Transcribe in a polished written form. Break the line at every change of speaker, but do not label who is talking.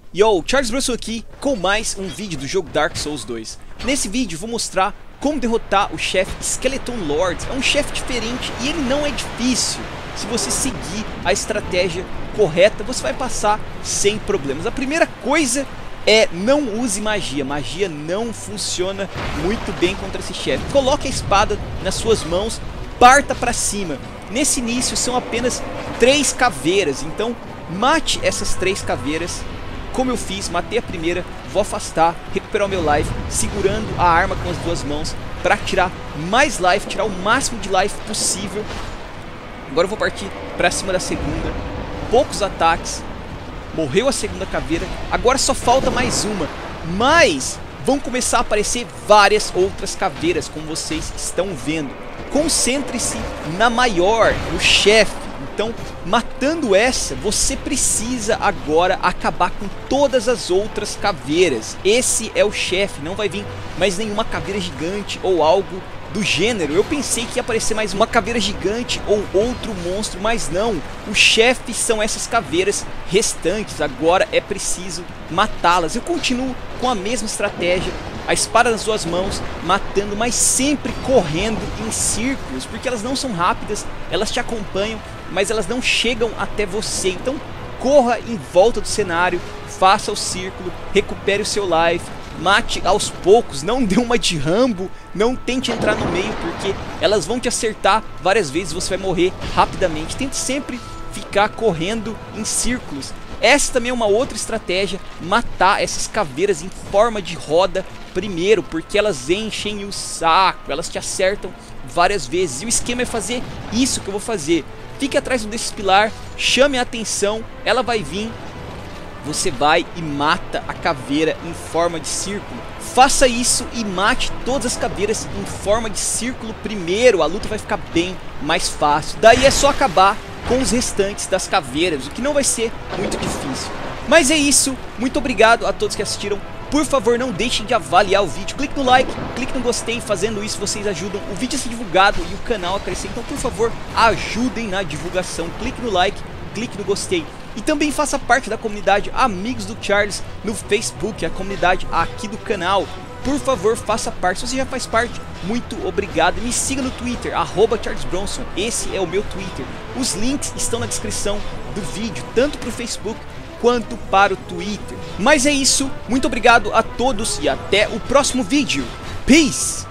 Yo, Charles Bronson aqui com mais um vídeo do jogo Dark Souls 2. Nesse vídeo vou mostrar como derrotar o chefe Skeleton Lord. É um chefe diferente e ele não é difícil. Se você seguir a estratégia correta, você vai passar sem problemas. A primeira coisa é não use magia. Magia não funciona muito bem contra esse chefe. Coloque a espada nas suas mãos, parta para cima. Nesse início são apenas 3 caveiras, então mate essas 3 caveiras. Como eu fiz, matei a primeira, vou afastar, recuperar o meu life, segurando a arma com as 2 mãos para tirar mais life, tirar o máximo de life possível. Agora eu vou partir para cima da segunda, poucos ataques, morreu a segunda caveira, agora só falta mais uma, mas vão começar a aparecer várias outras caveiras, como vocês estão vendo. Concentre-se na maior, no chefe. Então, matando essa, você precisa agora acabar com todas as outras caveiras. Esse é o chefe, não vai vir mais nenhuma caveira gigante ou algo do gênero. Eu pensei que ia aparecer mais uma caveira gigante ou outro monstro, mas não. O chefe são essas caveiras restantes, agora é preciso matá-las. Eu continuo com a mesma estratégia, a espada nas suas mãos, matando, mas sempre correndo em círculos, porque elas não são rápidas, elas te acompanham, mas elas não chegam até você. Então corra em volta do cenário, faça o círculo, recupere o seu life, mate aos poucos, não dê uma de Rambo, não tente entrar no meio, porque elas vão te acertar várias vezes, você vai morrer rapidamente. Tente sempre ficar correndo em círculos. Essa também é uma outra estratégia, matar essas caveiras em forma de roda primeiro, porque elas enchem o saco, elas te acertam várias vezes. E o esquema é fazer isso que eu vou fazer. Fique atrás desses pilar, chame a atenção, ela vai vir, você vai e mata a caveira em forma de círculo. Faça isso e mate todas as caveiras em forma de círculo primeiro, a luta vai ficar bem mais fácil. Daí é só acabar com os restantes das caveiras, o que não vai ser muito difícil. Mas é isso, muito obrigado a todos que assistiram. Por favor, não deixem de avaliar o vídeo, clique no like, clique no gostei, fazendo isso vocês ajudam o vídeo a ser divulgado e o canal a crescer. Então, por favor, ajudem na divulgação, clique no like, clique no gostei. E também faça parte da comunidade Amigos do Charles no Facebook, a comunidade aqui do canal. Por favor, faça parte. Se você já faz parte, muito obrigado. Me siga no Twitter, @CharlesBronson. Esse é o meu Twitter. Os links estão na descrição do vídeo, tanto para o Facebook quanto para o Twitter. Mas é isso, muito obrigado a todos e até o próximo vídeo. Peace!